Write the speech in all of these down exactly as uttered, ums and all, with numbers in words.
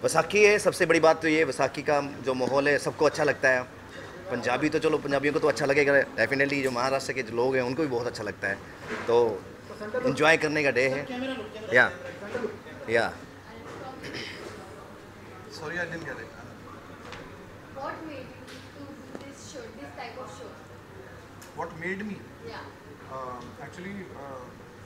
वैसाखी है, सबसे बड़ी बात तो ये वैसाखी का जो माहौल है सबको अच्छा लगता है। पंजाबी तो चलो पंजाबियों को तो अच्छा लगेगा डेफिनेटली, जो महाराष्ट्र के जो लोग हैं उनको भी बहुत अच्छा लगता है, तो इन्जॉय करने का डे है। या या Sorry, I didn't get it. What made you to do this show, this type of show? What made me? Yeah. Uh, actually, uh,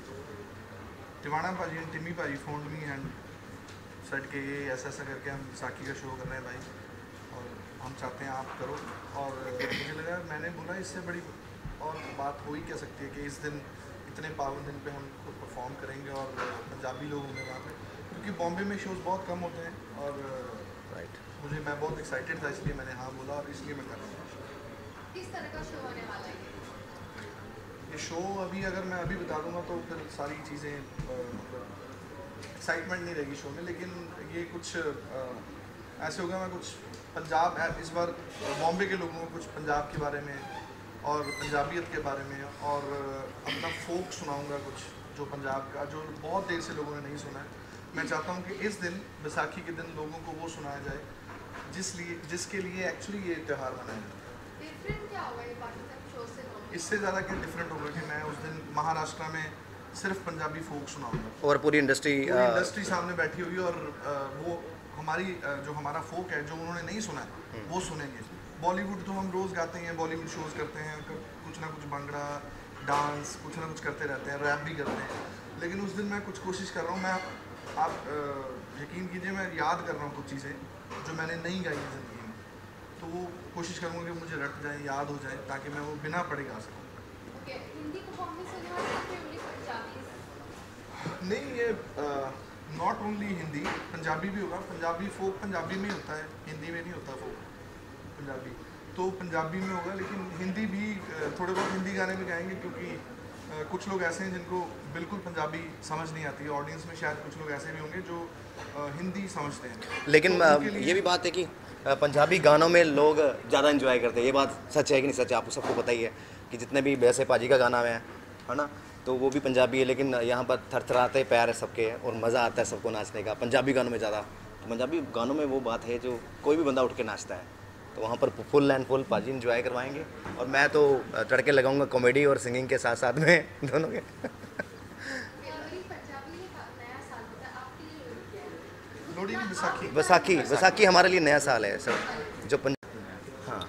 Tiwana भाजी एंड टिमी भाजी फोन मी एंड सेट के ये ऐसा ऐसा करके हम साकी का शो कर रहे हैं भाई, और हम चाहते हैं आप करो। और मुझे लगा, मैंने बोला इससे बड़ी और बात हो ही क्या सकती है कि इस दिन, इतने पावन दिन पे हम खुद परफॉर्म करेंगे और पंजाबी लोग होंगे वहाँ पे, क्योंकि बॉम्बे में शोज़ बहुत कम होते हैं। और राइट, मुझे मैं बहुत एक्साइटेड था, इसलिए मैंने हाँ बोला और इसलिए मैं कर रहा हूँ। किस तरह का शो होने वाला है ये शो अभी अगर मैं अभी बता दूंगा तो फिर सारी चीज़ें मतलब एक्साइटमेंट नहीं रहेगी शो में, लेकिन ये कुछ आ, ऐसे होगा, मैं कुछ पंजाब इस बार बॉम्बे के लोगों को कुछ पंजाब के बारे में और पंजाबियत के बारे में और अपना फोक सुनाऊंगा, कुछ जो पंजाब का जो बहुत देर से लोगों ने नहीं सुना है। मैं चाहता हूँ कि इस दिन, बैसाखी के दिन, लोगों को वो सुनाया जाए जिस लिए जिसके लिए एक्चुअली ये त्यौहार मनाया जाता है। डिफरेंट क्या होगा ये बाकी सब शो से? इससे ज़्यादा क्या डिफरेंट होगा कि मैं उस दिन महाराष्ट्र में सिर्फ पंजाबी फोक सुनाऊंगा और पूरी इंडस्ट्री पूरी इंडस्ट्री सामने बैठी हुई, और आ, वो हमारी आ, जो हमारा फोक है जो उन्होंने नहीं सुना है वो सुनेंगे। बॉलीवुड तो हम रोज़ गाते हैं, बॉलीवुड शोज़ करते हैं, कुछ ना कुछ भंगड़ा डांस कुछ ना कुछ करते रहते हैं, रैप भी करते हैं, लेकिन उस दिन मैं कुछ कोशिश कर रहा हूँ। मैं आप, आप यकीन कीजिए, मैं याद कर रहा हूँ कुछ चीज़ें जो मैंने नहीं गाई ज़िंदगी में, तो वो कोशिश करूँगा कि मुझे रट जाए, याद हो जाए, ताकि मैं वो बिना पढ़े गा सकूँ। ओके, हिंदी परफॉर्मेंस होने वाली है फिर ओनली पंजाबी? नहीं, ये नॉट ओनली हिंदी, पंजाबी भी होगा। पंजाबी फोक पंजाबी में ही होता है, हिंदी में नहीं होता फोक पंजाबी, तो पंजाबी में होगा। लेकिन हिंदी भी uh, थोड़े बहुत हिंदी गाने भी गाएंगे, क्योंकि uh, कुछ लोग ऐसे हैं जिनको बिल्कुल पंजाबी समझ नहीं आती है। ऑडियंस में शायद कुछ लोग ऐसे भी होंगे जो uh, हिंदी समझते हैं, लेकिन तो ये भी बात है कि पंजाबी गानों में लोग ज़्यादा इन्जॉय करते हैं। ये बात सच है कि नहीं सच है, आपको सबको पता ही है कि जितने भी वैसे पाजी का गाना है है ना, तो वो भी पंजाबी है, लेकिन यहाँ पर थरथराते पैर है सबके और मज़ा आता है सबको नाचने का पंजाबी गानों में ज़्यादा। तो पंजाबी गानों में वो बात है जो कोई भी बंदा उठ के नाचता है, तो वहाँ पर फुल एंड फुल पाजी इन्जॉय करवाएंगे। और मैं तो तड़के लगाऊंगा कॉमेडी और सिंगिंग के साथ साथ में दोनों के। लोहड़ी की बैसाखी बैसाखी बैसाखी हमारे लिए नया साल है सर, जो पंजाब। हाँ,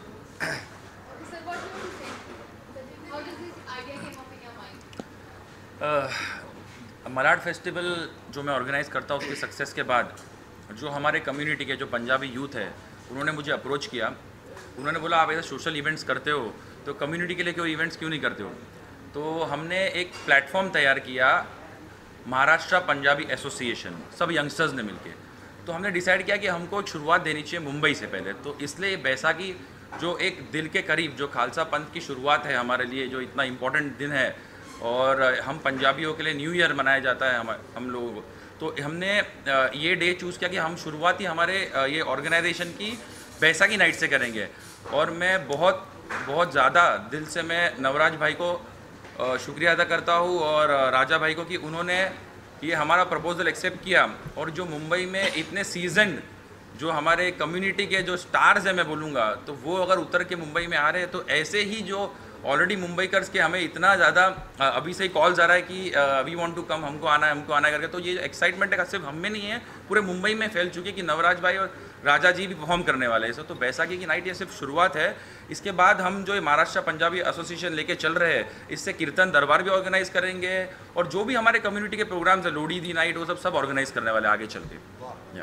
मलाड फेस्टिवल जो मैं ऑर्गेनाइज़ करता हूँ उसकी सक्सेस के बाद जो हमारे कम्युनिटी के जो पंजाबी यूथ है उन्होंने मुझे अप्रोच किया। उन्होंने बोला आप ऐसे सोशल इवेंट्स करते हो तो कम्युनिटी के लिए कोई इवेंट्स क्यों नहीं करते हो। तो हमने एक प्लेटफॉर्म तैयार किया, महाराष्ट्र पंजाबी एसोसिएशन, सब यंगस्टर्स ने मिलके। तो हमने डिसाइड किया कि हमको शुरुआत देनी चाहिए मुंबई से पहले। तो इसलिए बैसाखी जो एक दिल के करीब, जो खालसा पंथ की शुरुआत है हमारे लिए, जो इतना इम्पोर्टेंट दिन है, और हम पंजाबियों के लिए न्यू ईयर मनाया जाता है हम हम लोगों को, तो हमने ये डे चूज़ किया कि हम शुरुआत ही हमारे ये ऑर्गेनाइजेशन की बैसाखी नाइट से करेंगे। और मैं बहुत बहुत ज़्यादा दिल से मैं नवराज भाई को शुक्रिया अदा करता हूँ और राजा भाई को कि उन्होंने ये हमारा प्रपोज़ल एक्सेप्ट किया। और जो मुंबई में इतने सीजन्ड जो हमारे कम्युनिटी के जो स्टार्स हैं मैं बोलूँगा, तो वो अगर उतर के मुंबई में आ रहे हैं, तो ऐसे ही जो ऑलरेडी मुंबई कर्स के हमें इतना ज़्यादा अभी से ही कॉल्स आ रहा है कि वी वांट टू कम, हमको आना है हमको आना है करके, तो ये एक्साइटमेंट है सिर्फ हम में नहीं है, पूरे मुंबई में फैल चुकी है कि नवराज भाई और राजा जी भी परफॉर्म करने वाले हैं। तो बैसाखी की नाइट ये सिर्फ शुरुआत है। इसके बाद हम जो महाराष्ट्र पंजाबी एसोसिएशन लेके चल रहे हैं, इससे कीर्तन दरबार भी ऑर्गेनाइज करेंगे और जो भी हमारे कम्युनिटी के प्रोग्राम्स है, लोहड़ी दी नाइट, वो सब सब ऑर्गेनाइज करने वाले आगे चल के।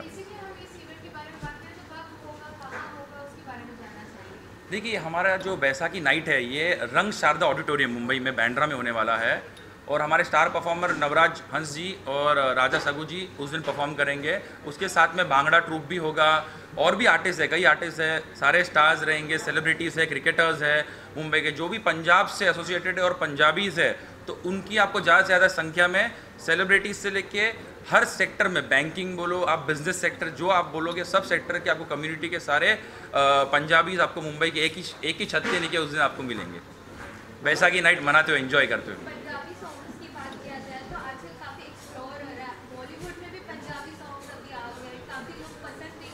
देखिए, हमारा जो बैसाखी नाइट है ये रंग शारदा ऑडिटोरियम मुंबई में बैंड्रा में होने वाला है, और हमारे स्टार परफॉर्मर नवराज हंस जी और राजा सगू जी उस दिन परफॉर्म करेंगे। उसके साथ में भांगड़ा ट्रूप भी होगा, और भी आर्टिस्ट है, कई आर्टिस्ट है, सारे स्टार्स रहेंगे, सेलिब्रिटीज़ है, क्रिकेटर्स है मुंबई के, जो भी पंजाब से एसोसिएटेड है और पंजाबीज़ है, तो उनकी आपको ज़्यादा से ज़्यादा संख्या में सेलिब्रिटीज़ से लेके हर सेक्टर में, बैंकिंग बोलो आप, बिजनेस सेक्टर जो आप बोलोगे, सब सेक्टर के आपको कम्युनिटी के सारे पंजाबीज आपको मुंबई के एक ही एक ही छत के नीचे उस दिन आपको मिलेंगे, बैसाखी नाइट मनाते हुए, एंजॉय करते हुए। पंजाबी सॉन्ग्स की बात किया जाए तो आजकल काफ़ी एक्सप्लोर हो रहा है, बॉलीवुड में भी पंजाबी सॉन्ग्स अभी आ गए, काफ़ी लोग पसंद भी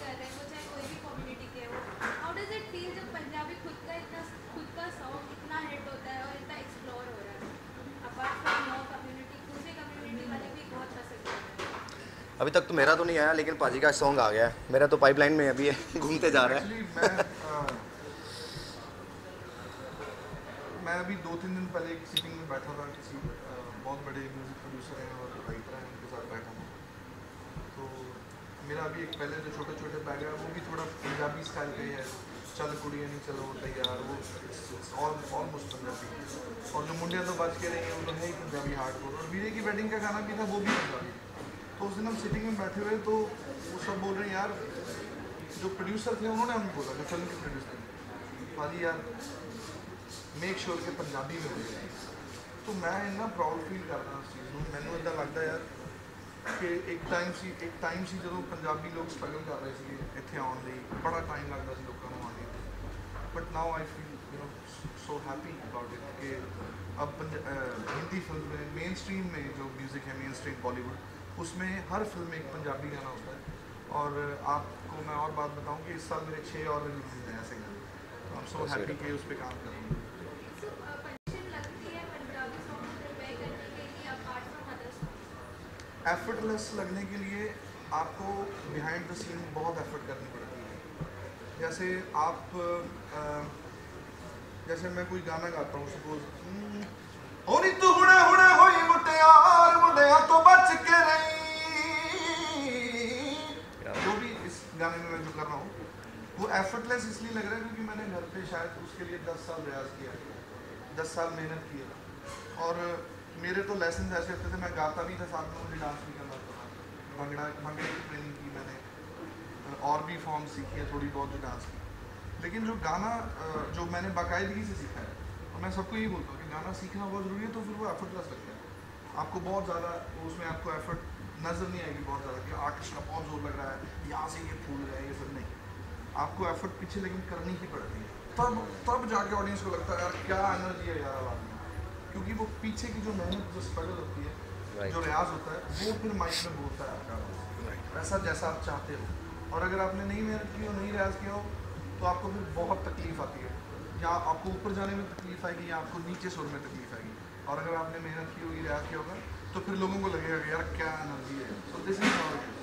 अभी तक तो मेरा तो नहीं आया, लेकिन पाजी का सॉन्ग आ गया है, मेरा तो पाइपलाइन में अभी है, घूमते जा रहा है। एक्चुअली मैं आ, मैं अभी दो तीन दिन पहले एक सीटिंग में बैठा था, किसी आ, बहुत बड़े म्यूज़िक प्रोड्यूसर हैं और राइटर हैं, उनके साथ बैठा था। तो मेरा अभी एक पहले जो छोटे छोटे बैग है वो भी थोड़ा पंजाबी स्टाइल पे है, चल कुड़िया नहीं चलो तैयार, वो ऑलमोस्ट पंजाबी। और जो मुंडिया तो बच के रही है वो तो है ही पंजाबी हार्डकोर। और वीरे की वेडिंग का गाना भी था, वो भी पंजाबी। तो उस दिन हम सिटिंग में बैठे हुए तो वो सब बोल रहे हैं यार, जो प्रोड्यूसर थे उन्होंने हमें बोला, जो फिल्म के प्रोड्यूसर थे, भाजी यार मेक श्योर के पंजाबी में हो जाए। तो मैं इन्ना प्राउड फील करता उस चीज़ में, मैंने इदा लगता यार कि एक टाइम सी एक टाइम सी जो पंजाबी लोग स्ट्रगल कर रहे थे इतने आने लिए, बड़ा टाइम लगता है लोगों को आने, but now I feel you know so happy about it कि अब हिंदी फिल्म में मेन स्ट्रीम में जो म्यूज़िक है, मेन स्ट्रीम बॉलीवुड, उसमें हर फिल्म में एक पंजाबी गाना होता है। और आपको मैं और बात बताऊं कि इस साल मेरे छः और रिलीज हैं ऐसे गाने, तो आई एम सो हैप्पी कि उस पर काम कर रहा हूँ। एफर्टलेस लगने के लिए आपको बिहाइंड द सीन बहुत एफर्ट करनी पड़ती है। जैसे आप आ, जैसे मैं कोई गाना गाता हूँ, सपोज होनी तू हुणे हुणे होई मुटियार मुंडिया तो बच के रही, जो भी इस गाने में मैं जो कर रहा हूँ वो एफर्टलेस इसलिए लग रहा है क्योंकि मैंने घर पे शायद उसके लिए दस साल रियाज किया, दस साल मेहनत की है। और मेरे तो लेसन ऐसे होते थे, मैं गाता भी था, साथ में मुझे डांस भी करना होता था, भंगड़ा भंगड़े की ट्रेनिंग की मैंने, और भी फॉर्म सीखी है थोड़ी बहुत जो डांस की। लेकिन जो गाना जो मैंने बाकायदगी से सीखा है, और मैं सबको यही बोलता हूँ कि गाना सीखना बहुत ज़रूरी है, तो फिर वो एफर्टलेस लगता है। आपको बहुत ज़्यादा उसमें आपको एफर्ट नज़र नहीं आएगी बहुत ज़्यादा कि आर्टिस्ट का बहुत जोर लग रहा है, यहाँ से ये फूल रहा है, ये सब नहीं। आपको एफर्ट पीछे लेकिन करनी ही पड़ती है, तब तब जाके ऑडियंस को लगता है यार क्या एनर्जी है यार आवाज़ में, क्योंकि वो पीछे की जो मेहनत, जो स्ट्रगल होती है, right. जो रियाज होता है, वो फिर माइक में बोलता है आपका right. वैसा जैसा आप चाहते हो। और अगर आपने नहीं मेहनत की हो, नहीं रियाज किया हो, तो आपको फिर बहुत तकलीफ आती है, या आपको ऊपर जाने में तकलीफ आएगी या आपको नीचे सुर में तकलीफ आएगी। और अगर आपने मेहनत की होगी, रियाज किया होगा, तो फिर लोगों को लगेगा कि यार क्या एनर्जी है। So this is how it is.